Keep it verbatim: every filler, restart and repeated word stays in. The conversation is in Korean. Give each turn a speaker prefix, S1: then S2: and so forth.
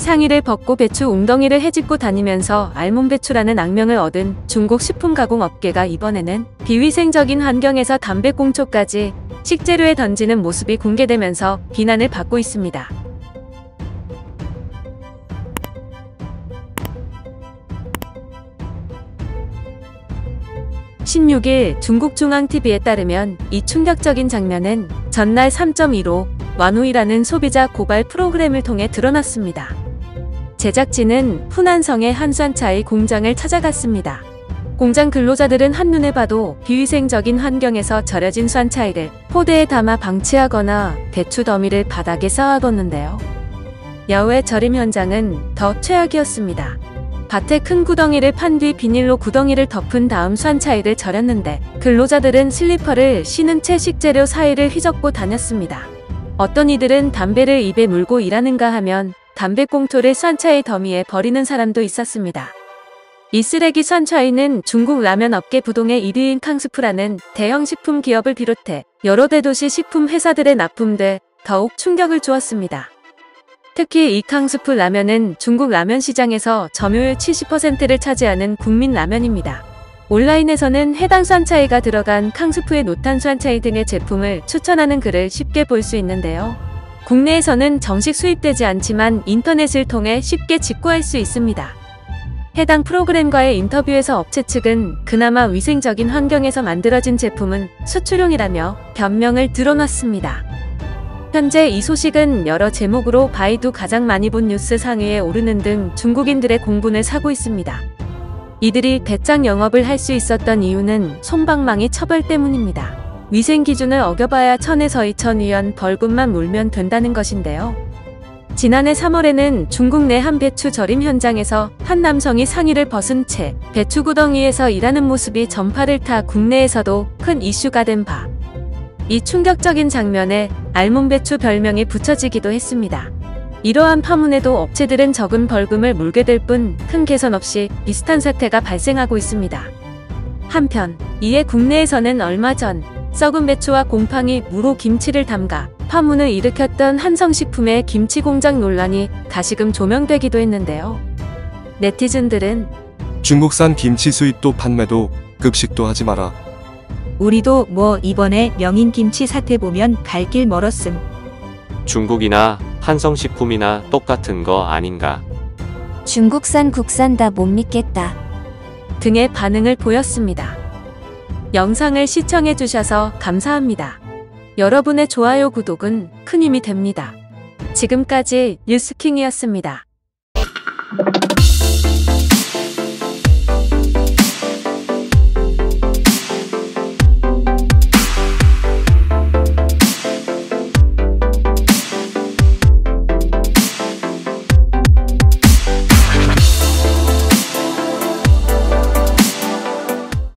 S1: 상의를 벗고 배추 웅덩이를 헤집고 다니면서 알몬배추라는 악명을 얻은 중국 식품가공업계가 이번에는 비위생적인 환경에서 담배꽁초까지 식재료에 던지는 모습이 공개되면서 비난을 받고 있습니다. 십육 일 중국중앙티비에 따르면 이 충격적인 장면은 전날 삼 점 일오 완우이라는 소비자 고발 프로그램을 통해 드러났습니다. 제작진은 후난성의 한 쏨차이 공장을 찾아갔습니다. 공장 근로자들은 한눈에 봐도 비위생적인 환경에서 절여진 쏨차이를 포대에 담아 방치하거나 배추 더미를 바닥에 쌓아뒀는데요. 야외 절임 현장은 더 최악이었습니다. 밭에 큰 구덩이를 판 뒤 비닐로 구덩이를 덮은 다음 쏨차이를 절였는데 근로자들은 슬리퍼를 신은 채 식재료 사이를 휘젓고 다녔습니다. 어떤 이들은 담배를 입에 물고 일하는가 하면 담배꽁초를 쏨차이 더미에 버리는 사람도 있었습니다. 이 쓰레기 쏨차이는 중국 라면 업계 부동의 일 위인 캉스프라는 대형 식품 기업을 비롯해 여러 대도시 식품 회사들의 납품돼 더욱 충격을 주었습니다. 특히 이 캉스프 라면은 중국 라면 시장에서 점유율 칠십 퍼센트를 차지하는 국민 라면입니다. 온라인에서는 해당 쏨차이가 들어간 캉스프의 노탄 쏨차이 등의 제품을 추천하는 글을 쉽게 볼 수 있는데요. 국내에서는 정식 수입되지 않지만 인터넷을 통해 쉽게 직구할 수 있습니다. 해당 프로그램과의 인터뷰에서 업체 측은 그나마 위생적인 환경에서 만들어진 제품은 수출용이라며 변명을 드러났습니다. 현재 이 소식은 여러 제목으로 바이두 가장 많이 본 뉴스 상위에 오르는 등 중국인들의 공분을 사고 있습니다. 이들이 배짱 영업을 할 수 있었던 이유는 솜방망이 처벌 때문입니다. 위생 기준을 어겨봐야 천에서 이천 위원 벌금만 물면 된다는 것인데요. 지난해 삼월에는 중국 내 한 배추 절임 현장에서 한 남성이 상의를 벗은 채 배추 구덩이에서 일하는 모습이 전파를 타 국내에서도 큰 이슈가 된 바, 이 충격적인 장면에 알몬배추 별명이 붙여지기도 했습니다. 이러한 파문에도 업체들은 적은 벌금을 물게 될 뿐 큰 개선 없이 비슷한 사태가 발생하고 있습니다. 한편 이에 국내에서는 얼마 전 썩은 배추와 곰팡이 무로 김치를 담가 파문을 일으켰던 한성식품의 김치 공장 논란이 다시금 조명되기도 했는데요. 네티즌들은
S2: 중국산 김치 수입도 판매도 급식도 하지 마라.
S3: 우리도 뭐 이번에 명인김치 사태 보면 갈 길 멀었음.
S4: 중국이나 한성식품이나 똑같은 거 아닌가.
S5: 중국산 국산 다 못 믿겠다
S1: 등의 반응을 보였습니다. 영상을 시청해주셔서 감사합니다. 여러분의 좋아요 구독은 큰 힘이 됩니다. 지금까지 뉴스킹이었습니다.